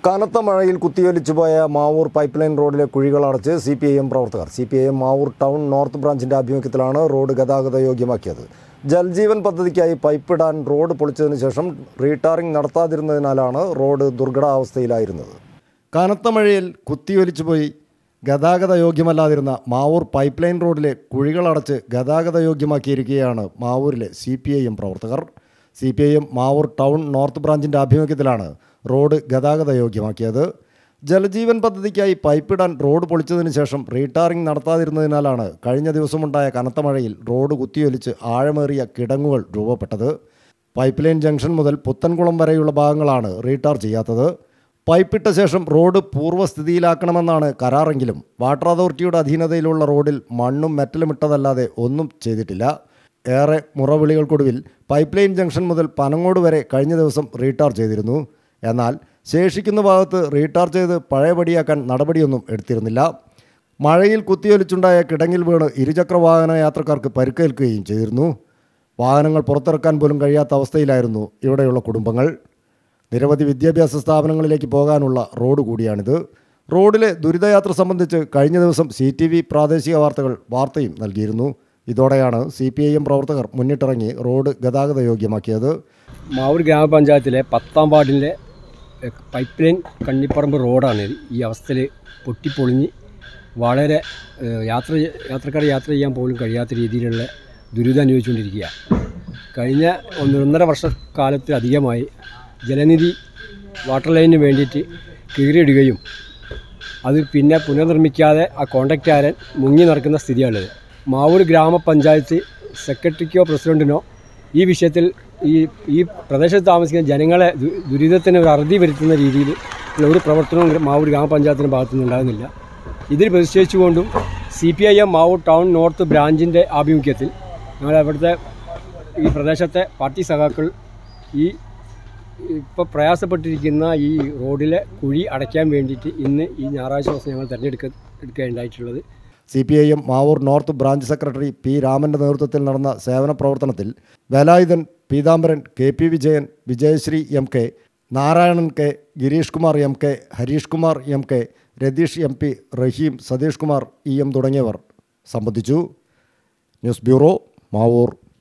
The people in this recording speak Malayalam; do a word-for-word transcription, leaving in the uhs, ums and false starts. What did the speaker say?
കനത്ത മഴയിൽ കുത്തിയൊലിച്ചുപോയ മാവൂർ പൈപ്പ് ലൈൻ റോഡിലെ കുഴികളടച്ച് സി പി ഐ എം പ്രവർത്തകർ. C P I M Mavoor town north ബ്രാഞ്ചിൻ്റെ ആഭിമുഖ്യത്തിലാണ് റോഡ് ഗതാഗത യോഗ്യമാക്കിയത്. ജൽജീവൻ പദ്ധതിക്കായി പൈപ്പിടാൻ റോഡ് പൊളിച്ചതിന് ശേഷം റീടാറിംഗ് നടത്താതിരുന്നതിനാലാണ് റോഡ് ദുർഘടാവസ്ഥയിലായിരുന്നത്. കനത്ത മഴയിൽ കുത്തിയൊലിച്ചുപോയി ഗതാഗത യോഗ്യമല്ലാതിരുന്ന മാവൂർ പൈപ്പ് ലൈൻ റോഡിലെ കുഴികളടച്ച് ഗതാഗത യോഗ്യമാക്കിയിരിക്കുകയാണ് മാവൂരിലെ സി പി ഐ എം പ്രവർത്തകർ. C P I M Mavoor town north ബ്രാഞ്ചിൻ്റെ ആഭിമുഖ്യത്തിലാണ് റോഡ് ഗതാഗത യോഗ്യമാക്കിയത്. ജലജീവൻ പദ്ധതിക്കായി പൈപ്പിടാൻ റോഡ് പൊളിച്ചതിന് ശേഷം റീടാറിംഗ് നടത്താതിരുന്നതിനാലാണ് കഴിഞ്ഞ ദിവസമുണ്ടായ കനത്ത മഴയിൽ റോഡ് കുത്തിയൊലിച്ച് ആഴമേറിയ കിടങ്ങുകൾ രൂപപ്പെട്ടത്. പൈപ്പ് ലൈൻ ജംഗ്ഷൻ മുതൽ പുത്തൻകുളം വരെയുള്ള ഭാഗങ്ങളാണ് റീടാർ ചെയ്യാത്തത്. പൈപ്പിട്ട ശേഷം റോഡ് പൂർവ്വസ്ഥിതിയിലാക്കണമെന്നാണ് കരാറെങ്കിലും വാട്ടർ അതോറിറ്റിയുടെ അധീനതയിലുള്ള റോഡിൽ മണ്ണും മെറ്റലും ഇട്ടതല്ലാതെ ഒന്നും ചെയ്തിട്ടില്ല. ഏറെ മുറവിളികൾക്കൊടുവിൽ പൈപ്പ് ലൈൻ ജംഗ്ഷൻ മുതൽ പനങ്ങോട് വരെ കഴിഞ്ഞ ദിവസം റീടാർ ചെയ്തിരുന്നു. എന്നാൽ ശേഷിക്കുന്ന ഭാഗത്ത് റീടാർ ചെയ്ത് പഴയപടിയാക്കാൻ നടപടിയൊന്നും എടുത്തിരുന്നില്ല. മഴയിൽ കുത്തിയൊലിച്ചുണ്ടായ കിടങ്ങിൽ വീണ് ഇരുചക്ര വാഹന യാത്രക്കാർക്ക് പരിക്കേൽക്കുകയും ചെയ്തിരുന്നു. വാഹനങ്ങൾ പുറത്തിറക്കാൻ പോലും കഴിയാത്ത അവസ്ഥയിലായിരുന്നു ഇവിടെയുള്ള കുടുംബങ്ങൾ. നിരവധി വിദ്യാഭ്യാസ സ്ഥാപനങ്ങളിലേക്ക് പോകാനുള്ള റോഡ് കൂടിയാണിത്. റോഡിലെ ദുരിതയാത്ര സംബന്ധിച്ച് കഴിഞ്ഞ ദിവസം സി ടി വി പ്രാദേശിക വാർത്തകൾ വാർത്തയും നൽകിയിരുന്നു. ഇതോടെയാണ് സി പി ഐ എം പ്രവർത്തകർ മുന്നിട്ടിറങ്ങി റോഡ് ഗതാഗത യോഗ്യമാക്കിയത്. മാവൂർ ഗ്രാമപഞ്ചായത്തിലെ പത്താം വാർഡിലെ പൈപ്പ് ലൈൻ കണ്ണിപ്പറമ്പ് റോഡാണ് ഈ അവസ്ഥയിൽ പൊട്ടിപ്പൊളിഞ്ഞ് വളരെ യാത്ര യാത്രക്കാർ യാത്ര ചെയ്യാൻ പോലും കഴിയാത്ത രീതിയിലുള്ള ദുരിതം അനുഭവിച്ചുകൊണ്ടിരിക്കുക. കഴിഞ്ഞ ഒന്നൊന്നര വർഷക്കാലത്തിലധികമായി ജലനിധി വാട്ടർ ലൈനിന് വേണ്ടിയിട്ട് കീറിയിടുകയും അത് പിന്നെ പുനർനിർമ്മിക്കാതെ ആ കോൺട്രാക്റ്റുകാരൻ മുങ്ങി നടക്കുന്ന സ്ഥിതിയാണുള്ളത്. മാവൂർ ഗ്രാമപഞ്ചായത്ത് സെക്രട്ടറിക്കോ പ്രസിഡൻറ്റിനോ ഈ വിഷയത്തിൽ ഈ ഈ പ്രദേശത്ത് താമസിക്കുന്ന ജനങ്ങളെ ദുരിതത്തിന് ഒരു അറുതി വരുത്തുന്ന രീതിയിൽ ഉള്ള ഒരു പ്രവർത്തനവും മാവൂർ ഗ്രാമപഞ്ചായത്തിൻ്റെ ഭാഗത്തുനിന്ന് ഉണ്ടാകുന്നില്ല. ഇതിൽ പ്രതിഷേധിച്ചുകൊണ്ടും C P I M Mavoor town north ബ്രാഞ്ചിൻ്റെ ആഭിമുഖ്യത്തിൽ ഞങ്ങൾ അവിടുത്തെ ഈ പ്രദേശത്തെ പാർട്ടി സഖാക്കൾ ഈ ഇപ്പോൾ പ്രയാസപ്പെട്ടിരിക്കുന്ന ഈ റോഡിലെ കുഴി അടയ്ക്കാൻ വേണ്ടിയിട്ട് ഇന്ന് ഈ ഞായറാഴ്ച ദിവസം ഞങ്ങൾ തിരഞ്ഞെടുക്ക എടുക്കുകയുണ്ടായിട്ടുള്ളത്. C P I M Mavoor north branch secretary P രാമൻ്റെ നേതൃത്വത്തിൽ നടന്ന സേവന പ്രവർത്തനത്തിൽ Velayudhan, Peethambaran, K P Vijayan, Vijayasree M K, Narayanan K, Girish Kumar M K, Harish Kumar M K, Ratheesh M P, Raheem, Satheesh Kumar E M തുടങ്ങിയവർ സംബന്ധിച്ചു. News bureau, Mavoor.